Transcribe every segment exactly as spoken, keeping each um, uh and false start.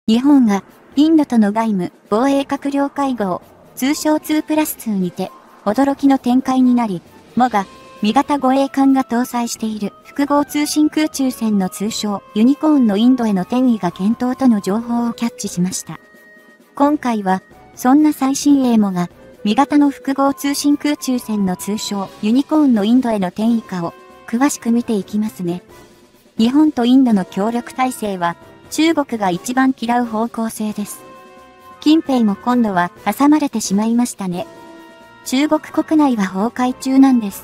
日本がインドとの外務・防衛閣僚会合、通称ツープラスツーにて、驚きの展開になり、もが、味方護衛艦が搭載している複合通信空中戦の通称ユニコーンのインドへの転移が検討との情報をキャッチしました。今回は、そんな最新鋭もが、味方の複合通信空中戦の通称ユニコーンのインドへの転移化を詳しく見ていきますね。日本とインドの協力体制は中国が一番嫌う方向性です。近平も今度は挟まれてしまいましたね。中国国内は崩壊中なんです。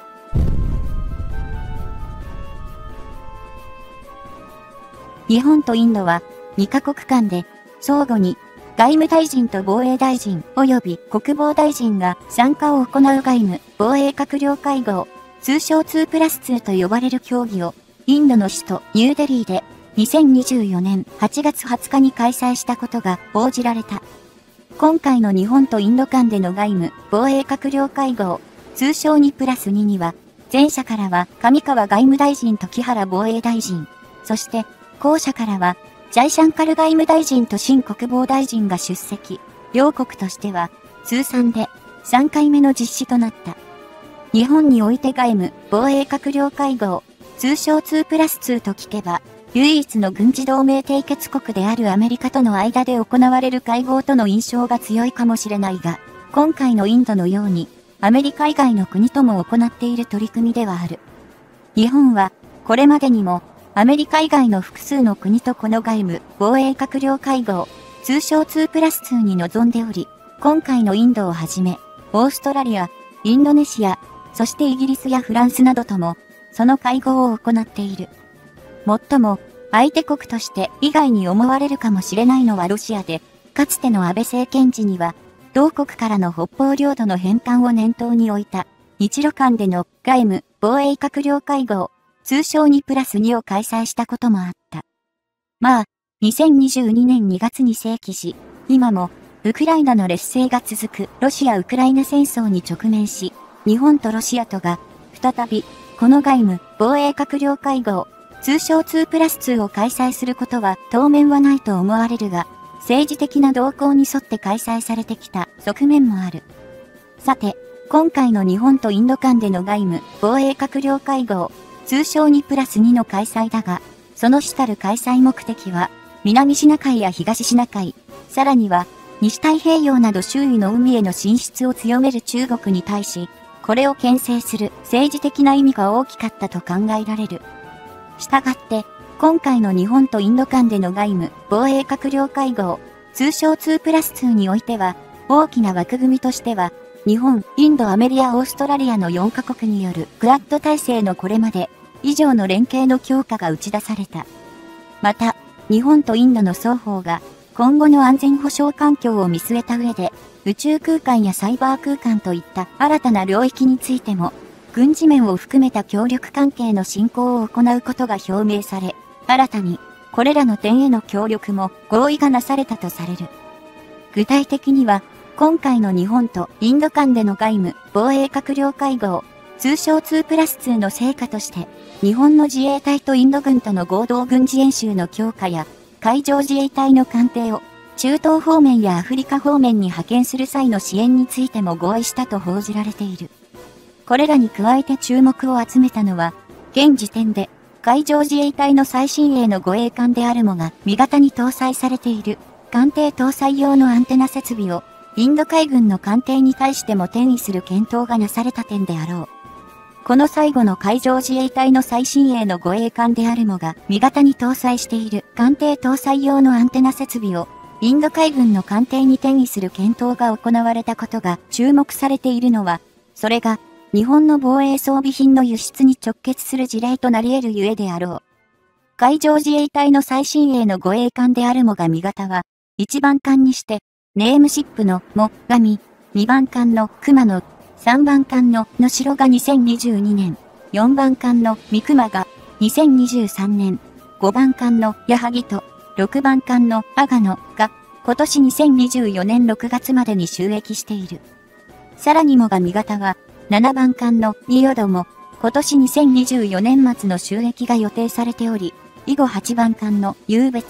日本とインドはにカ国間で相互に外務大臣と防衛大臣及び国防大臣が参加を行う外務・防衛閣僚会合、通称ツープラスツーと呼ばれる協議をインドの首都ニューデリーでにせんにじゅうよねんはちがつはつかに開催したことが報じられた。今回の日本とインド間での外務・防衛閣僚会合、通称にプラスにには、前者からは上川外務大臣と木原防衛大臣、そして後者からはジャイシャンカル外務大臣と新国防大臣が出席。両国としては通算でさんかいめの実施となった。日本において外務・防衛閣僚会合、通称ツープラスツーと聞けば、唯一の軍事同盟締結国であるアメリカとの間で行われる会合との印象が強いかもしれないが、今回のインドのようにアメリカ以外の国とも行っている取り組みではある。日本はこれまでにもアメリカ以外の複数の国とこの外務・防衛閣僚会合、通称ツープラスツーに臨んでおり、今回のインドをはじめ、オーストラリア、インドネシア、そしてイギリスやフランスなどとも、その会合を行っている。もっとも、相手国として以外に思われるかもしれないのはロシアで、かつての安倍政権時には、同国からの北方領土の返還を念頭に置いた、日露間での外務・防衛閣僚会合、通称にプラスにを開催したこともあった。まあ、にせんにじゅうにねんにがつに正規し、今も、ウクライナの劣勢が続くロシア・ウクライナ戦争に直面し、日本とロシアとが、再び、この外務・防衛閣僚会合、通称ツープラスツーを開催することは当面はないと思われるが、政治的な動向に沿って開催されてきた側面もある。さて、今回の日本とインド間での外務・防衛閣僚会合、通称にプラスにの開催だが、その主たる開催目的は、南シナ海や東シナ海、さらには西太平洋など周囲の海への進出を強める中国に対し、これを牽制する政治的な意味が大きかったと考えられる。したがって、今回の日本とインド間での外務・防衛閣僚会合、通称ツープラスツーにおいては、大きな枠組みとしては、日本、インド、アメリカ、オーストラリアのよんカ国によるクアッド体制のこれまで以上の連携の強化が打ち出された。また、日本とインドの双方が今後の安全保障環境を見据えた上で、宇宙空間やサイバー空間といった新たな領域についても、軍事面を含めた協力関係の進行を行うことが表明され、新たにこれらの点への協力も合意がなされたとされる。具体的には、今回の日本とインド間での外務・防衛閣僚会合、通称ツープラスツーの成果として、日本の自衛隊とインド軍との合同軍事演習の強化や、海上自衛隊の艦艇を中東方面やアフリカ方面に派遣する際の支援についても合意したと報じられている。これらに加えて注目を集めたのは、現時点で海上自衛隊の最新鋭の護衛艦であるもが味方に搭載されている艦艇搭載用のアンテナ設備をインド海軍の艦艇に対しても転移する検討がなされた点であろう。この最後の海上自衛隊の最新鋭の護衛艦であるもが味方に搭載している艦艇搭載用のアンテナ設備をインド海軍の艦艇に転移する検討が行われたことが注目されているのは、それが日本の防衛装備品の輸出に直結する事例となり得るゆえであろう。海上自衛隊の最新鋭の護衛艦であるもが味方は、いちばん艦にして、ネームシップのもがみ、にばん艦の熊野、さんばん艦の能代がにせんにじゅうにねん、よんばん艦の三熊がにせんにじゅうさんねん、ごばん艦の矢作とろくばん艦の阿賀野が今年にせんにじゅうよねんろくがつまでに就役している。さらにもが味方はななばん艦の仁淀も今年にせんにじゅうよねん末の就役が予定されており、以後はちばん艦の湧別、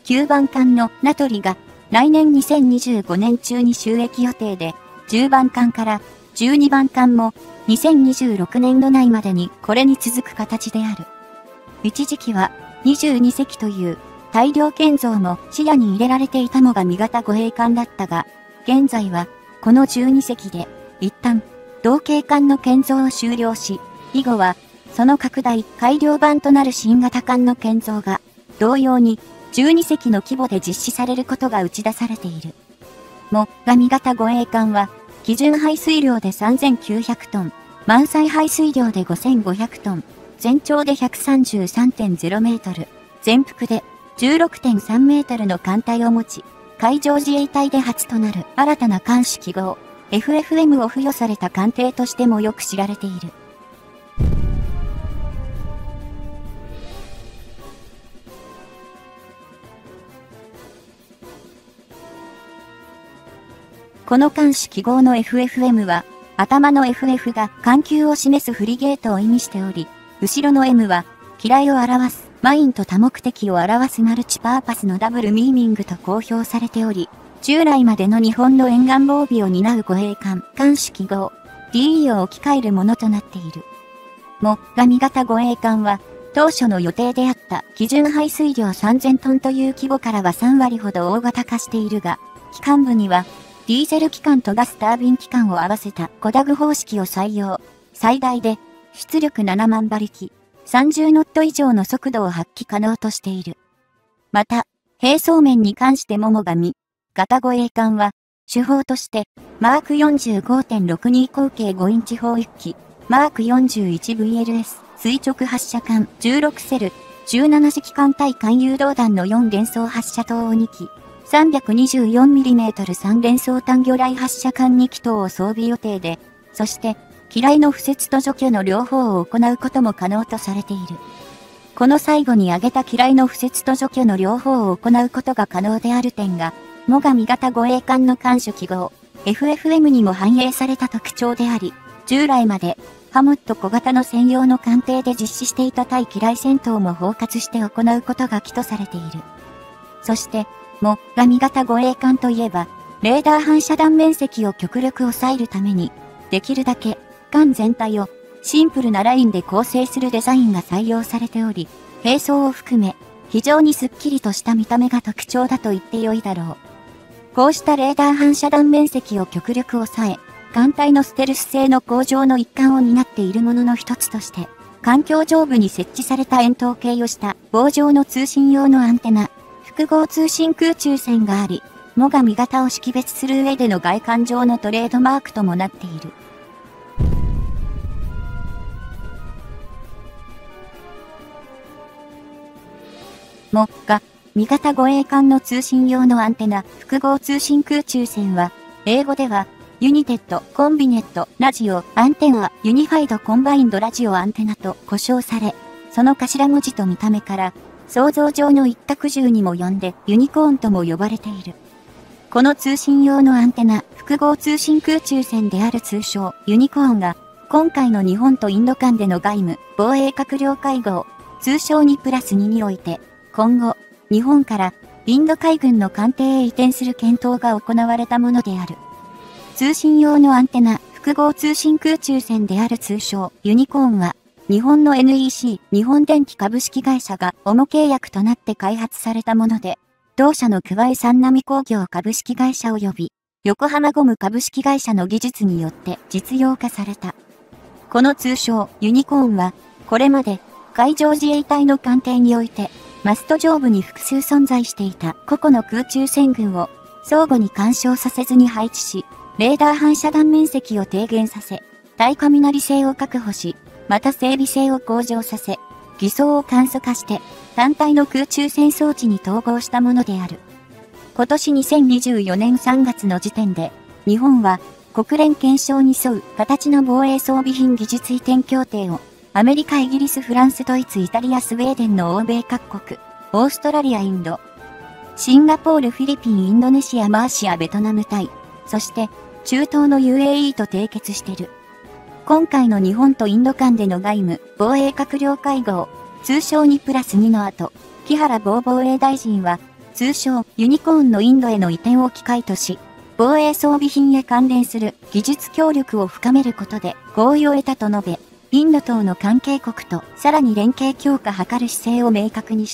きゅうばん艦の名取が来年にせんにじゅうごねん中に就役予定で、じゅうばん艦からじゅうにばん艦もにせんにじゅうろくねんど内までにこれに続く形である。一時期はにじゅうにせきという大量建造も視野に入れられていたのが味方護衛艦だったが、現在はこのじゅうにせきで一旦同型艦の建造を終了し、以後はその拡大改良版となる新型艦の建造が同様にじゅうにせきの規模で実施されることが打ち出されている。もが味方護衛艦は基準排水量でさんぜんきゅうひゃくトン、満載排水量でごせんごひゃくトン、全長で ひゃくさんじゅうさんてんゼロメートル、全幅で じゅうろくてんさんメートルの艦隊を持ち、海上自衛隊で初となる新たな艦種記号 エフエフエム を付与された艦艇としてもよく知られている。この艦種記号の エフエフエム は、頭の エフエフ が艦級を示すフリゲートを意味しており、後ろの エム は、機雷を表す、マインと多目的を表すマルチパーパスのダブルミーニングと公表されており、従来までの日本の沿岸防備を担う護衛艦、艦種記号、ディーイー を置き換えるものとなっている。も、が味方護衛艦は、当初の予定であった基準排水量さんぜんトンという規模からはさんわりほど大型化しているが、機関部には、ディーゼル機関とガスタービン機関を合わせたコダグ方式を採用。最大で出力ななまんばりき、さんじゅうノット以上の速度を発揮可能としている。また、兵装面に関してももがみ型護衛艦は、主砲として、マーク よんじゅうごてんろくに 口径ごインチ砲いっき、マーク よんじゅういちブイエルエス 垂直発射艦じゅうろくセル、じゅうななじき艦対艦誘導弾のよん連装発射塔をにき、さんびゃくにじゅうよんミリメートルさん連装単魚雷発射艦にき等を装備予定で、そして、機雷の敷設と除去の両方を行うことも可能とされている。この最後に挙げた機雷の敷設と除去の両方を行うことが可能である点が、もが味型護衛艦の艦種記号、エフエフエム にも反映された特徴であり、従来まで、ハムット小型の専用の艦艇で実施していた対機雷戦闘も包括して行うことが基とされている。そして、もが味型護衛艦といえば、レーダー反射弾面積を極力抑えるために、できるだけ、艦全体をシンプルなラインで構成するデザインが採用されており、兵装を含め、非常にスッキリとした見た目が特徴だと言ってよいだろう。こうしたレーダー反射弾面積を極力抑え、艦隊のステルス性の向上の一環を担っているものの一つとして、艦橋上部に設置された円筒形をした棒状の通信用のアンテナ、複合通信空中線があり、もが味型を識別する上での外観上のトレードマークともなっている。もが味型護衛艦の通信用のアンテナ、複合通信空中線は、英語では、ユニテッド、コンビネット、ラジオ、アンテナ、ユニファイドコンバインドラジオアンテナと呼称され、その頭文字と見た目から、想像上の一角獣にも呼んで、ユニコーンとも呼ばれている。この通信用のアンテナ、複合通信空中線である通称、ユニコーンが、今回の日本とインド間での外務、防衛閣僚会合、通称にプラスににおいて、今後、日本からインド海軍の艦艇へ移転する検討が行われたものである。通信用のアンテナ、複合通信空中線である通称、ユニコーンは、日本の エヌイーシー、日本電機株式会社が主契約となって開発されたもので、同社の桑井三波工業株式会社及び、横浜ゴム株式会社の技術によって実用化された。この通称、ユニコーンは、これまで、海上自衛隊の艦艇において、マスト上部に複数存在していた個々の空中戦群を相互に干渉させずに配置し、レーダー反射弾面積を低減させ、対雷性を確保し、また整備性を向上させ、偽装を簡素化して、単体の空中戦装置に統合したものである。今年にせんにじゅうよねんさんがつの時点で、日本は国連憲章に沿う形の防衛装備品技術移転協定を、アメリカ、イギリス、フランス、ドイツ、イタリア、スウェーデンの欧米各国、オーストラリア、インド、シンガポール、フィリピン、インドネシア、マーシア、ベトナム、タイ、そして中東の ユーエーイー と締結している。今回の日本とインド間での外務、防衛閣僚会合、通称にプラスにの後、木原防防衛大臣は、 通称ユニコーンのインドへの移転を機会とし、防衛装備品へ関連する技術協力を深めることで合意を得たと述べ、インド等の関係国とさらに連携強化図る姿勢を明確にした。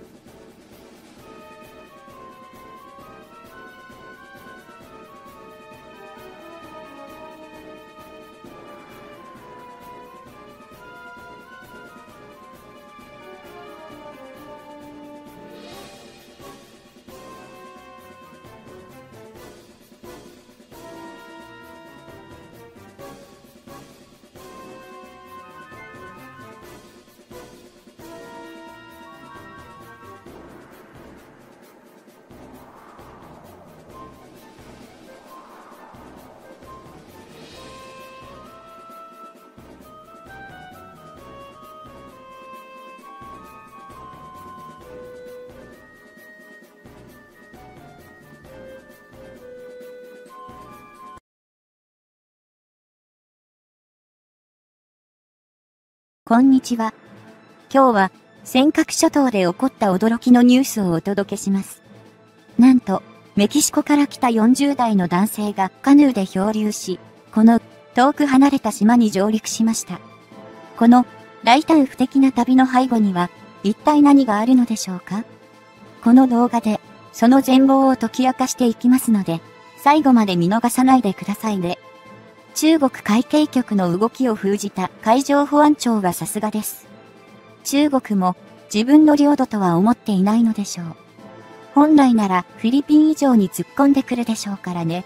こんにちは。今日は尖閣諸島で起こった驚きのニュースをお届けします。なんと、メキシコから来たよんじゅう代の男性がカヌーで漂流し、この遠く離れた島に上陸しました。この大胆不敵な旅の背後には一体何があるのでしょうか？この動画でその全貌を解き明かしていきますので、最後まで見逃さないでくださいね。中国海警局の動きを封じた海上保安庁がさすがです。中国も自分の領土とは思っていないのでしょう。本来ならフィリピン以上に突っ込んでくるでしょうからね。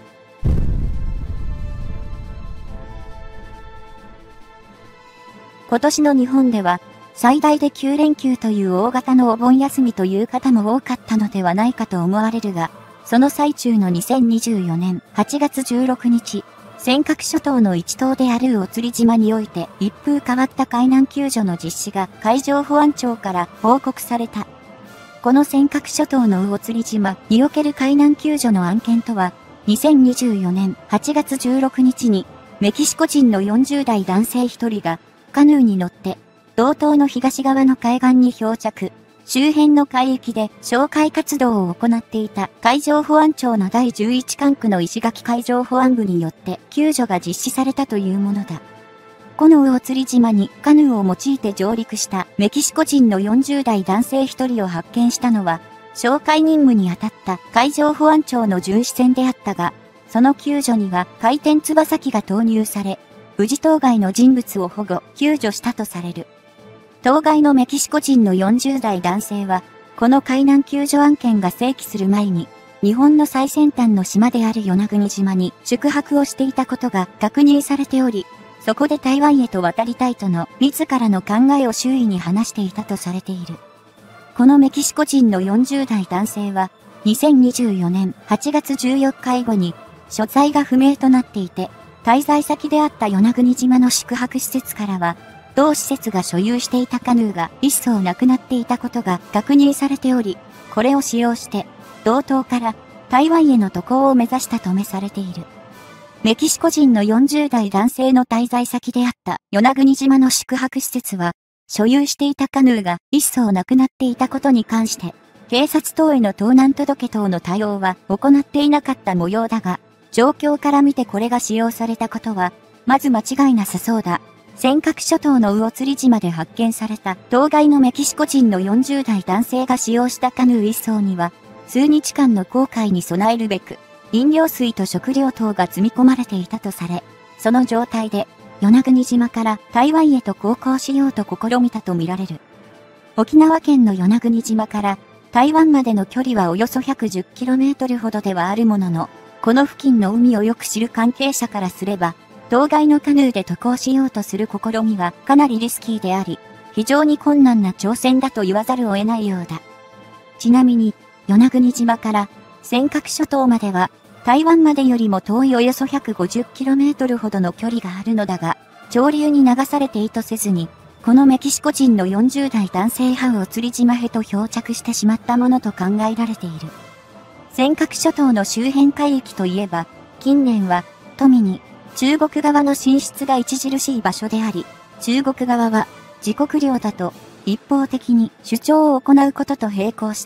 今年の日本では最大できゅう連休という大型のお盆休みという方も多かったのではないかと思われるが、その最中のにせんにじゅうよねんはちがつじゅうろくにち、尖閣諸島の一島である魚釣島において一風変わった海難救助の実施が海上保安庁から報告された。この尖閣諸島の魚釣島における海難救助の案件とは、にせんにじゅうよねんはちがつじゅうろくにちにメキシコ人のよんじゅう代男性ひとりがカヌーに乗って道東の東側の海岸に漂着。周辺の海域で哨戒活動を行っていた海上保安庁のだいじゅういち管区の石垣海上保安部によって救助が実施されたというものだ。この魚釣島にカヌーを用いて上陸したメキシコ人のよんじゅう代男性ひとりを発見したのは、哨戒任務に当たった海上保安庁の巡視船であったが、その救助には回転翼機が投入され、無事当該の人物を保護、救助したとされる。当該のメキシコ人のよんじゅう代男性は、この海難救助案件が生起する前に、日本の最先端の島である与那国島に宿泊をしていたことが確認されており、そこで台湾へと渡りたいとの自らの考えを周囲に話していたとされている。このメキシコ人のよんじゅう代男性は、にせんにじゅうよねんはちがつじゅうよっか以後に、所在が不明となっていて、滞在先であった与那国島の宿泊施設からは、同施設が所有していたカヌーが一層なくなっていたことが確認されており、これを使用して、道東から台湾への渡航を目指したとめされている。メキシコ人のよんじゅう代男性の滞在先であった与那国島の宿泊施設は、所有していたカヌーが一層なくなっていたことに関して、警察等への盗難届等の対応は行っていなかった模様だが、状況から見てこれが使用されたことは、まず間違いなさそうだ。尖閣諸島の魚釣島で発見された当該のメキシコ人のよんじゅう代男性が使用したカヌー一艘には、数日間の航海に備えるべく、飲料水と食料等が積み込まれていたとされ、その状態で、与那国島から台湾へと航行しようと試みたとみられる。沖縄県の与那国島から台湾までの距離はおよそ ひゃくじゅっキロメートル ほどではあるものの、この付近の海をよく知る関係者からすれば、当該のカヌーで渡航しようとする試みはかなりリスキーであり、非常に困難な挑戦だと言わざるを得ないようだ。ちなみに、与那国島から尖閣諸島までは、台湾までよりも遠いおよそ ひゃくごじゅっキロメートル ほどの距離があるのだが、潮流に流されて意図せずに、このメキシコ人のよんじゅう代男性派を釣島へと漂着してしまったものと考えられている。尖閣諸島の周辺海域といえば、近年は富に中国側の進出が著しい場所であり、中国側は自国領だと一方的に主張を行うことと並行して、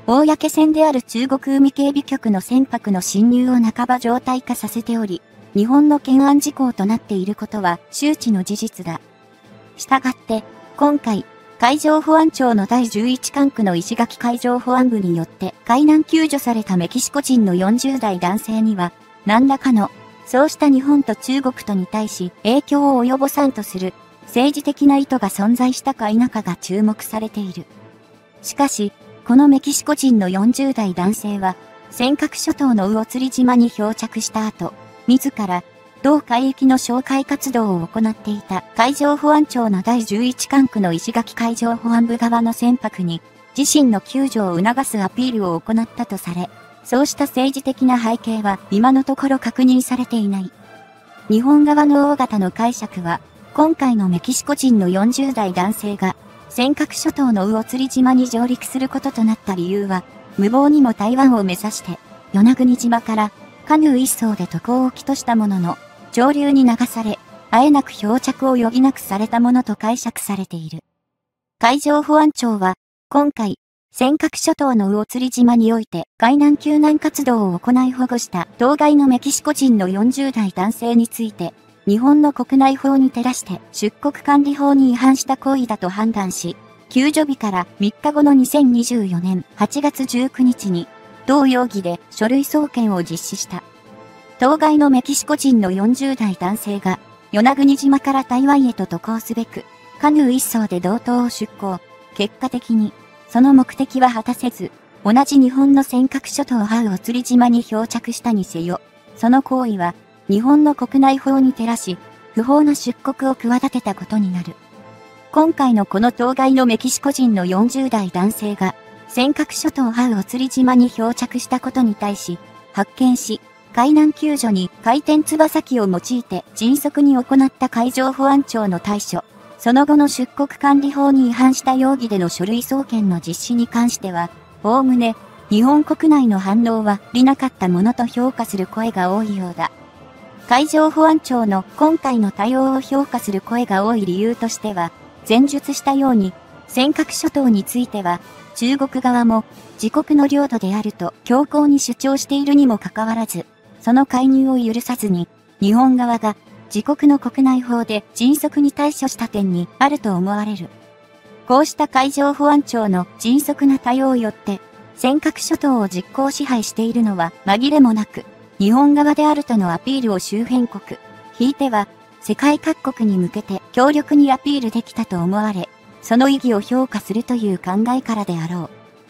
公船である中国海警備局の船舶の侵入を半ば常態化させており、日本の懸案事項となっていることは周知の事実だ。したがって、今回、海上保安庁のだいじゅういち管区の石垣海上保安部によって海難救助されたメキシコ人のよんじゅう代男性には、何らかの、そうした日本と中国とに対し影響を及ぼさんとする政治的な意図が存在したか否かが注目されている。しかし、このメキシコ人のよんじゅう代男性は、尖閣諸島の魚釣島に漂着した後、自ら、同海域の哨戒活動を行っていた海上保安庁のだいじゅういち管区の石垣海上保安部側の船舶に自身の救助を促すアピールを行ったとされ、そうした政治的な背景は今のところ確認されていない。日本側の大型の解釈は、今回のメキシコ人のよんじゅう代男性が尖閣諸島の魚釣島に上陸することとなった理由は、無謀にも台湾を目指して与那国島からカヌー一艘で渡航を起としたものの、上流に流され、あえなく漂着を余儀なくされたものと解釈されている。海上保安庁は、今回、尖閣諸島の魚釣島において海難救難活動を行い保護した当該のメキシコ人のよんじゅう代男性について、日本の国内法に照らして出国管理法に違反した行為だと判断し、救助日からみっかごのにせんにじゅうよねんはちがつじゅうくにちに、同容疑で書類送検を実施した。当該のメキシコ人のよんじゅう代男性が、与那国島から台湾へと渡航すべく、カヌー一艘で同島を出港。結果的に、その目的は果たせず、同じ日本の尖閣諸島魚釣島に漂着したにせよ。その行為は、日本の国内法に照らし、不法な出国を企てたことになる。今回のこの当該のメキシコ人のよんじゅう代男性が、尖閣諸島魚釣島に漂着したことに対し、発見し、海難救助に回転翼機を用いて迅速に行った海上保安庁の対処、その後の出国管理法に違反した容疑での書類送検の実施に関しては、おおむね、日本国内の反応は利なかったものと評価する声が多いようだ。海上保安庁の今回の対応を評価する声が多い理由としては、前述したように、尖閣諸島については、中国側も自国の領土であると強硬に主張しているにもかかわらず、その介入を許さずに、日本側が自国の国内法で迅速に対処した点にあると思われる。こうした海上保安庁の迅速な対応によって、尖閣諸島を実効支配しているのは紛れもなく、日本側であるとのアピールを周辺国、ひいては世界各国に向けて強力にアピールできたと思われ、その意義を評価するという考えからであろう。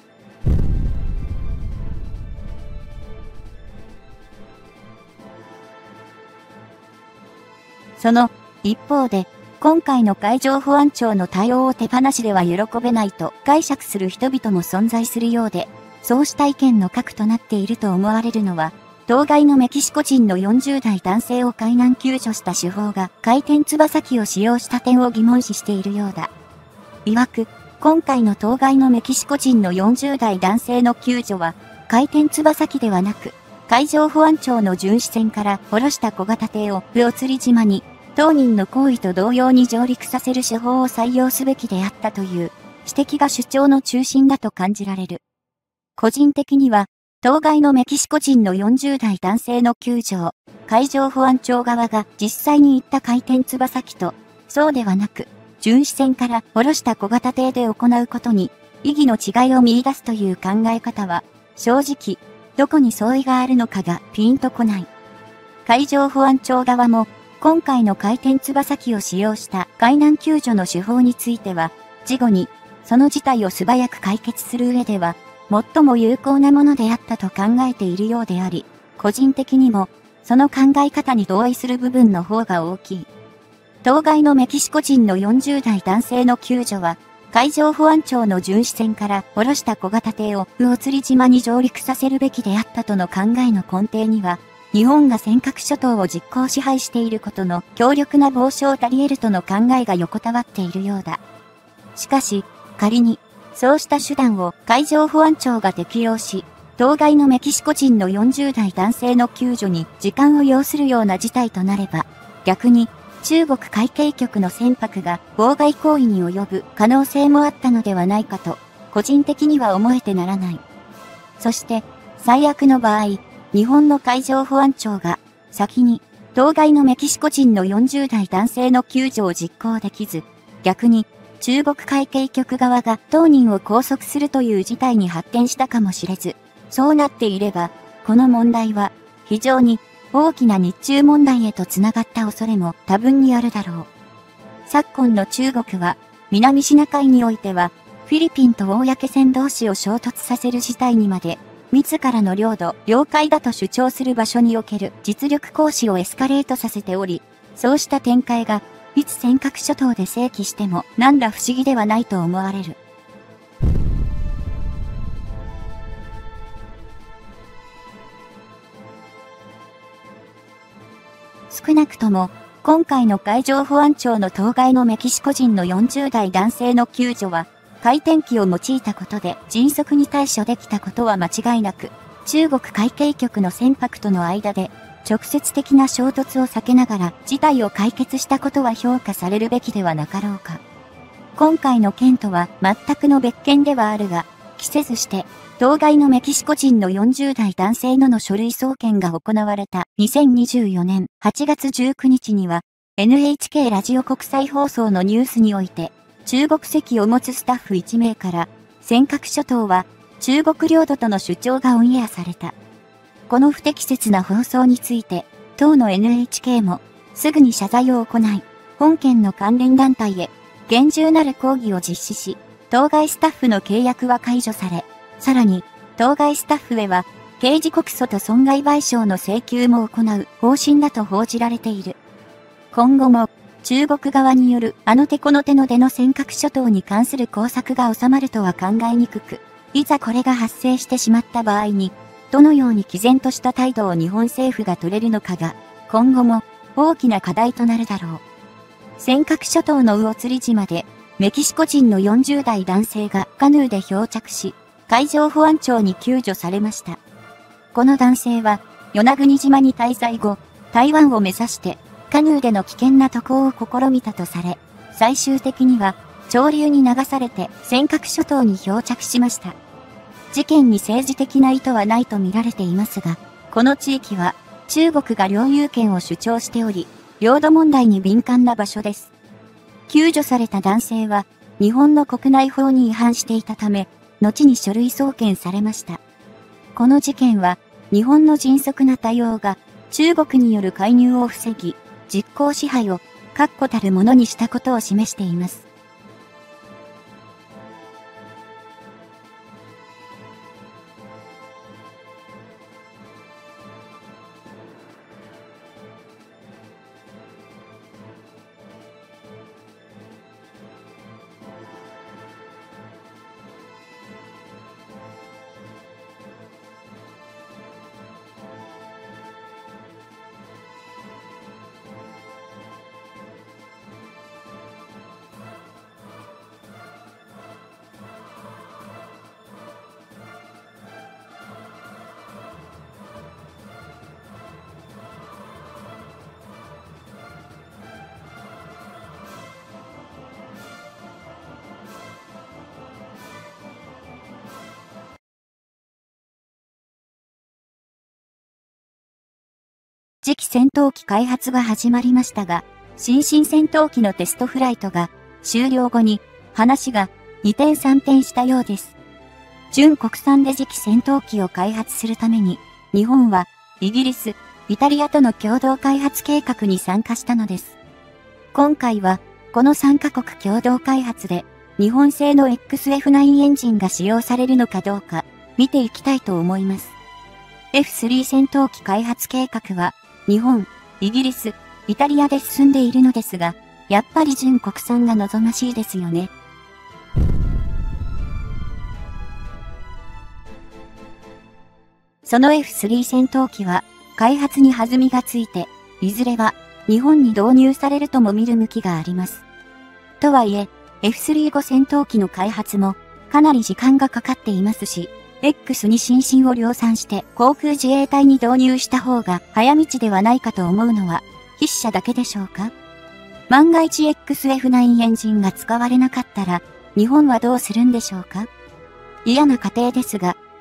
その一方で、今回の海上保安庁の対応を手放しでは喜べないと解釈する人々も存在するようで、そうした意見の核となっていると思われるのは、当該のメキシコ人のよんじゅう代男性を海難救助した手法が回転翼機を使用した点を疑問視しているようだ。曰く、今回の当該のメキシコ人のよんじゅう代男性の救助は、回転翼機ではなく、海上保安庁の巡視船から下ろした小型艇を魚釣島に、当人の行為と同様に上陸させる手法を採用すべきであったという指摘が主張の中心だと感じられる。個人的には、当該のメキシコ人のよんじゅう代男性の救助を、海上保安庁側が実際に行った回転翼機と、そうではなく、巡視船から下ろした小型艇で行うことに、意義の違いを見出すという考え方は、正直、どこに相違があるのかがピンとこない。海上保安庁側も、今回の回転翼機を使用した海難救助の手法については、事後に、その事態を素早く解決する上では、最も有効なものであったと考えているようであり、個人的にも、その考え方に同意する部分の方が大きい。当該のメキシコ人のよんじゅう代男性の救助は、海上保安庁の巡視船から下ろした小型艇を魚釣島に上陸させるべきであったとの考えの根底には、日本が尖閣諸島を実効支配していることの強力な防止を足り得るとの考えが横たわっているようだ。しかし、仮に、そうした手段を海上保安庁が適用し、当該のメキシコ人のよんじゅう代男性の救助に時間を要するような事態となれば、逆に中国海警局の船舶が妨害行為に及ぶ可能性もあったのではないかと、個人的には思えてならない。 そして、最悪の場合、日本の海上保安庁が、先に、当該のメキシコ人のよんじゅう代男性の救助を実行できず、逆に、中国海警局側が当人を拘束するという事態に発展したかもしれず、そうなっていれば、この問題は、非常に大きな日中問題へとつながった恐れも多分にあるだろう。昨今の中国は、南シナ海においては、フィリピンと公船同士を衝突させる事態にまで、自らの領土、領海だと主張する場所における実力行使をエスカレートさせており、そうした展開が、いつ尖閣諸島で生起しても何ら不思議ではないと思われる。少なくとも、今回の海上保安庁の当該のメキシコ人のよんじゅう代男性の救助は、回転機を用いたことで迅速に対処できたことは間違いなく、中国海警局の船舶との間で、直接的な衝突を避けながら事態を解決したことは評価されるべきではなかろうか。今回の件とは全くの別件ではあるが、期せずして、当該のメキシコ人のよんじゅう代男性のの書類送検が行われたにせんにじゅうよねんはちがつじゅうくにちには、エヌエイチケー ラジオ国際放送のニュースにおいて、中国籍を持つスタッフいち名から、尖閣諸島は中国領土との主張がオンエアされた。この不適切な放送について、当の エヌエイチケー もすぐに謝罪を行い、本件の関連団体へ厳重なる抗議を実施し、当該スタッフの契約は解除され、さらに、当該スタッフへは刑事告訴と損害賠償の請求も行う方針だと報じられている。今後も、中国側によるあの手この手の出の尖閣諸島に関する工作が収まるとは考えにくく、いざこれが発生してしまった場合に、どのように毅然とした態度を日本政府が取れるのかが、今後も大きな課題となるだろう。尖閣諸島の魚釣島で、メキシコ人のよんじゅう代男性がカヌーで漂着し、海上保安庁に救助されました。この男性は、与那国島に滞在後、台湾を目指して、カヌーでの危険な渡航を試みたとされ、最終的には、潮流に流されて尖閣諸島に漂着しました。事件に政治的な意図はないと見られていますが、この地域は中国が領有権を主張しており、領土問題に敏感な場所です。救助された男性は、日本の国内法に違反していたため、後に書類送検されました。この事件は、日本の迅速な対応が、中国による介入を防ぎ、実効支配を確固たるものにしたことを示しています。次期戦闘機開発が始まりましたが、新進戦闘機のテストフライトが終了後に話が二転三転したようです。純国産で次期戦闘機を開発するために、日本はイギリス、イタリアとの共同開発計画に参加したのです。今回はこのさんカ国共同開発で日本製の エックスエフナイン エンジンが使用されるのかどうか見ていきたいと思います。エフスリー 戦闘機開発計画は日本、イギリス、イタリアで進んでいるのですが、やっぱり純国産が望ましいですよね。その エフスリー 戦闘機は開発に弾みがついて、いずれは日本に導入されるとも見る向きがあります。とはいえ、エフスリーご 戦闘機の開発もかなり時間がかかっていますし、エックスに 新進を量産して航空自衛隊に導入した方が早道ではないかと思うのは筆者だけでしょうか？万が一 エックスエフナイン エンジンが使われなかったら日本はどうするんでしょうか？嫌な仮定ですが、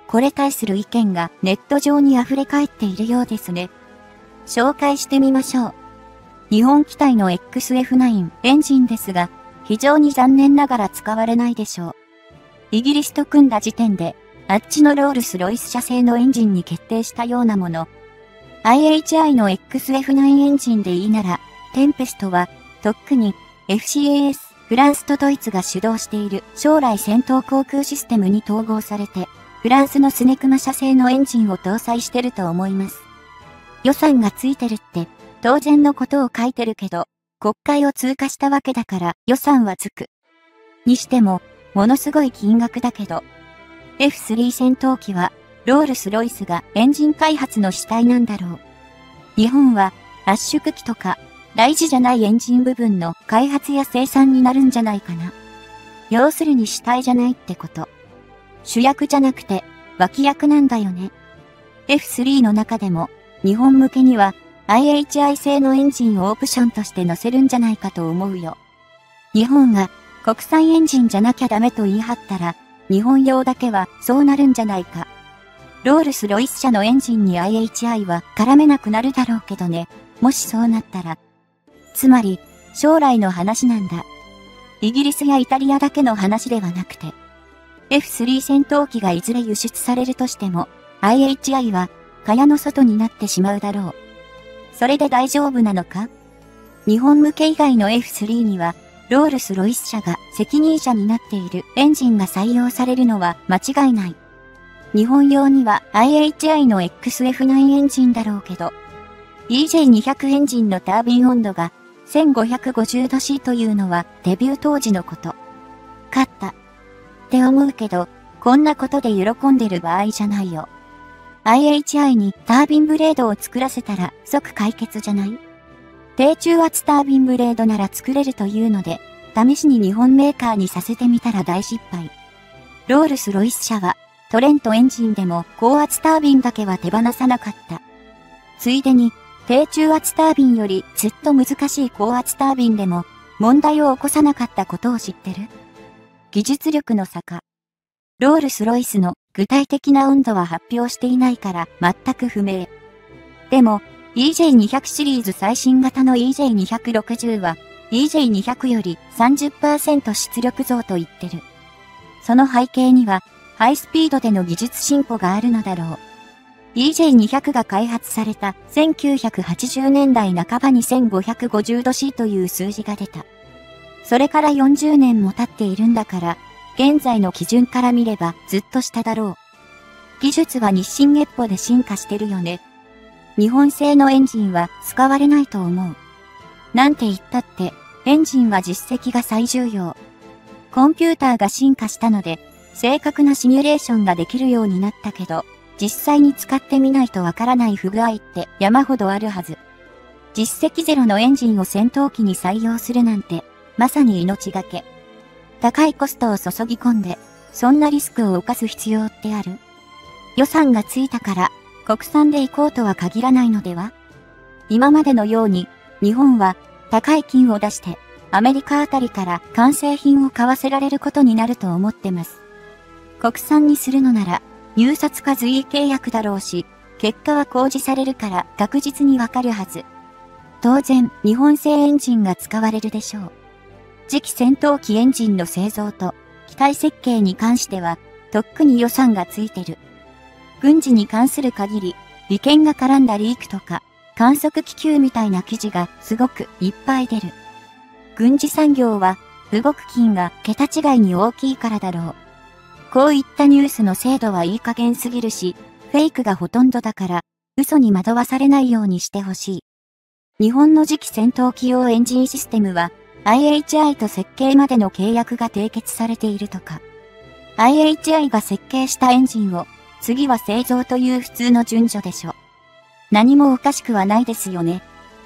これ対する意見がネット上に溢れ返っているようですね。紹介してみましょう。日本機体の エックスエフナイン エンジンですが、非常に残念ながら使われないでしょう。イギリスと組んだ時点で、あっちのロールスロイス社製のエンジンに決定したようなもの。アイエイチアイ の エックスエフナイン エンジンでいいなら、テンペストは、とっくに エフシーエーエス、フランスとドイツが主導している将来戦闘航空システムに統合されて、フランスのスネクマ社製のエンジンを搭載してると思います。予算がついてるって当然のことを書いてるけど、国会を通過したわけだから予算はつく。にしても、ものすごい金額だけど、エフスリー 戦闘機はロールスロイスがエンジン開発の主体なんだろう。日本は圧縮機とか大事じゃないエンジン部分の開発や生産になるんじゃないかな。要するに主体じゃないってこと。主役じゃなくて脇役なんだよね。エフスリー の中でも日本向けには アイエイチアイ 製のエンジンをオプションとして載せるんじゃないかと思うよ。日本が国産エンジンじゃなきゃダメと言い張ったら日本用だけはそうなるんじゃないか。ロールスロイス社のエンジンに アイエイチアイ は絡めなくなるだろうけどね。もしそうなったら。つまり将来の話なんだ。イギリスやイタリアだけの話ではなくて。エフスリー 戦闘機がいずれ輸出されるとしても、アイエイチアイ は、蚊帳の外になってしまうだろう。それで大丈夫なのか？日本向け以外の エフスリー には、ロールスロイス社が責任者になっているエンジンが採用されるのは間違いない。日本用には アイエイチアイ の エックスエフナイン エンジンだろうけど、イージェーにひゃく エンジンのタービン温度がせんごひゃくごじゅうどシーというのはデビュー当時のこと。勝った。って思うけど、こんなことで喜んでる場合じゃないよ。アイエイチアイ にタービンブレードを作らせたら即解決じゃない？低中圧タービンブレードなら作れるというので、試しに日本メーカーにさせてみたら大失敗。ロールスロイス社はトレントエンジンでも高圧タービンだけは手放さなかった。ついでに低中圧タービンよりずっと難しい高圧タービンでも問題を起こさなかったことを知ってる？技術力の差か。ロールスロイスの具体的な温度は発表していないから全く不明。でも イージェーにひゃく シリーズ最新型の イージェーにひゃくろくじゅう は イージェーにひゃく より さんじゅっパーセント 出力増と言ってる。その背景にはハイスピードでの技術進歩があるのだろう。イージェーにひゃく が開発されたせんきゅうひゃくはちじゅうねんだい半ばにせんごひゃくごじゅうどシーという数字が出た。それからよんじゅうねんも経っているんだから、現在の基準から見ればずっと下だろう。技術は日進月歩で進化してるよね。日本製のエンジンは使われないと思う。なんて言ったって、エンジンは実績が最重要。コンピューターが進化したので、正確なシミュレーションができるようになったけど、実際に使ってみないとわからない不具合って山ほどあるはず。実績ゼロのエンジンを戦闘機に採用するなんて、まさに命がけ。高いコストを注ぎ込んで、そんなリスクを冒す必要ってある？予算がついたから、国産で行こうとは限らないのでは？今までのように、日本は高い金を出して、アメリカあたりから完成品を買わせられることになると思ってます。国産にするのなら、入札か随意契約だろうし、結果は公示されるから確実にわかるはず。当然、日本製エンジンが使われるでしょう。次期戦闘機エンジンの製造と機体設計に関しては、とっくに予算がついてる。軍事に関する限り、利権が絡んだリークとか、観測気球みたいな記事がすごくいっぱい出る。軍事産業は、動く金が桁違いに大きいからだろう。こういったニュースの精度はいい加減すぎるし、フェイクがほとんどだから、嘘に惑わされないようにしてほしい。日本の次期戦闘機用エンジンシステムは、アイエイチアイ と設計までの契約が締結されているとか。アイエイチアイ が設計したエンジンを、次は製造という普通の順序でしょ。何もおかしくはないですよね。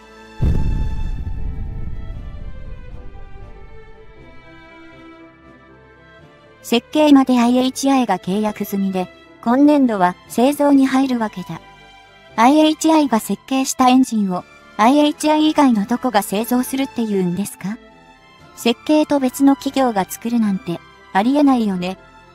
設計まで アイエイチアイ が契約済みで、今年度は製造に入るわけだ。アイエイチアイ が設計したエンジンを アイエイチアイ 以外のどこが製造するっていうんですか？設計と別の企業が作るなんてありえないよね。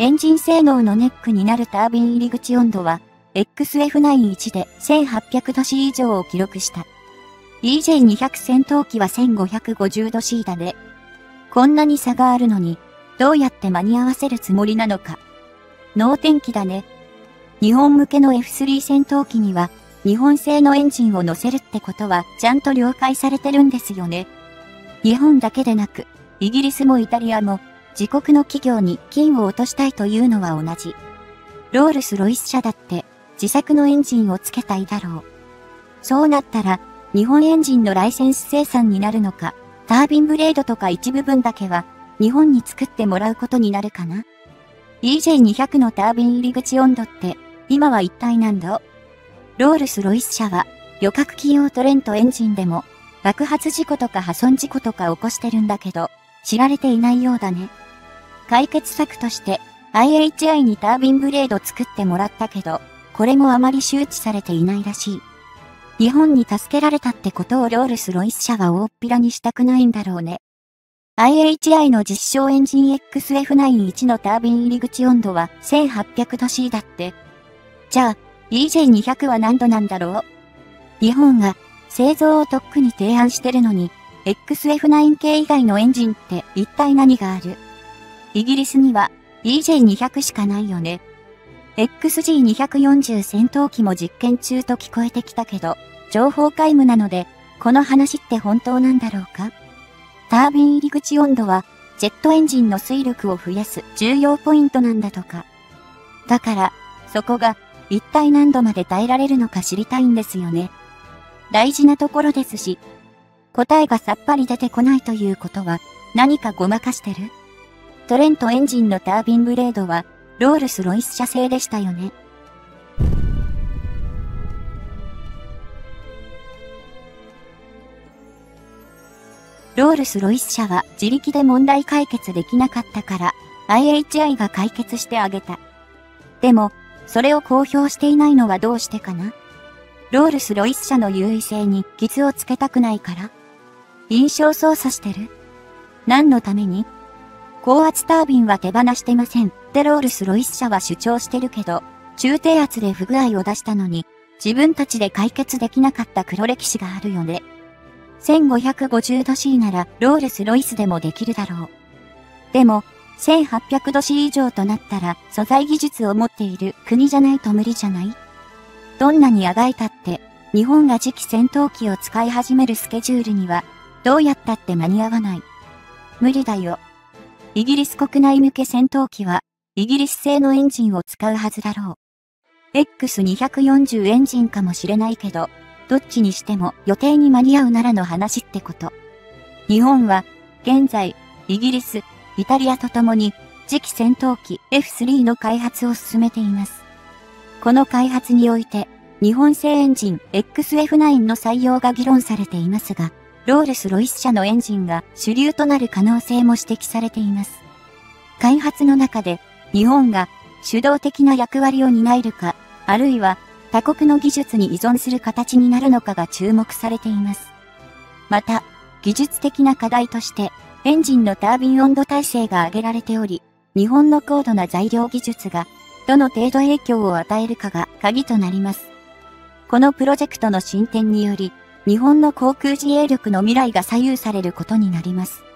エンジン性能のネックになるタービン入り口温度は、エックスエフナインワン でせんはっぴゃくど C 以上を記録した。イージェーにひゃく 戦闘機はせんごひゃくごじゅうど C だね。こんなに差があるのに、どうやって間に合わせるつもりなのか。能天気だね。日本向けの エフスリー 戦闘機には、日本製のエンジンを乗せるってことはちゃんと了解されてるんですよね。日本だけでなく、イギリスもイタリアも、自国の企業に金を落としたいというのは同じ。ロールス・ロイス社だって自作のエンジンをつけたいだろう。そうなったら日本エンジンのライセンス生産になるのか、タービンブレードとか一部分だけは日本に作ってもらうことになるかな。イージェーにひゃく のタービン入り口温度って今は一体何度？ロールス・ロイス社は旅客機用トレントエンジンでも爆発事故とか破損事故とか起こしてるんだけど知られていないようだね。解決策として アイエイチアイ にタービンブレード作ってもらったけど、これもあまり周知されていないらしい。日本に助けられたってことをロールス・ロイス社は大っぴらにしたくないんだろうね。アイエイチアイ の実証エンジン エックスエフナインワン のタービン入り口温度はせんはっぴゃくど C だって。じゃあ、イージェーにひゃく は何度なんだろう？日本が製造をとっくに提案してるのに、エックスエフナイン 系以外のエンジンって一体何がある？イギリスには イージェーにひゃく しかないよね。エックスジーにひゃくよんじゅう 戦闘機も実験中と聞こえてきたけど、情報皆無なので、この話って本当なんだろうか？タービン入り口温度は、ジェットエンジンの推力を増やす重要ポイントなんだとか。だから、そこが一体何度まで耐えられるのか知りたいんですよね。大事なところですし、答えがさっぱり出てこないということは、何かごまかしてる？トレントエンジンのタービンブレードは、ロールス・ロイス社製でしたよね。ロールス・ロイス社は自力で問題解決できなかったから、アイエイチアイ が解決してあげた。でも、それを公表していないのはどうしてかな？ロールス・ロイス社の優位性に傷をつけたくないから？印象操作してる？何のために？高圧タービンは手放してませんってロールス・ロイス社は主張してるけど、中低圧で不具合を出したのに、自分たちで解決できなかった黒歴史があるよね。せんごひゃくごじゅうど C ならロールス・ロイスでもできるだろう。でも、せんはっぴゃくど C 以上となったら素材技術を持っている国じゃないと無理じゃない？どんなにあがいたって、日本が次期戦闘機を使い始めるスケジュールには、どうやったって間に合わない。無理だよ。イギリス国内向け戦闘機は、イギリス製のエンジンを使うはずだろう。エックスにひゃくよんじゅう エンジンかもしれないけど、どっちにしても予定に間に合うならの話ってこと。日本は、現在、イギリス、イタリアとともに、次期戦闘機 エフスリー の開発を進めています。この開発において、日本製エンジン エックスエフナイン の採用が議論されていますが、ロールス・ロイス社のエンジンが主流となる可能性も指摘されています。開発の中で、日本が主導的な役割を担えるか、あるいは他国の技術に依存する形になるのかが注目されています。また、技術的な課題として、エンジンのタービン温度耐性が挙げられており、日本の高度な材料技術が、どの程度影響を与えるかが鍵となります。このプロジェクトの進展により、日本の航空自衛力の未来が左右されることになります。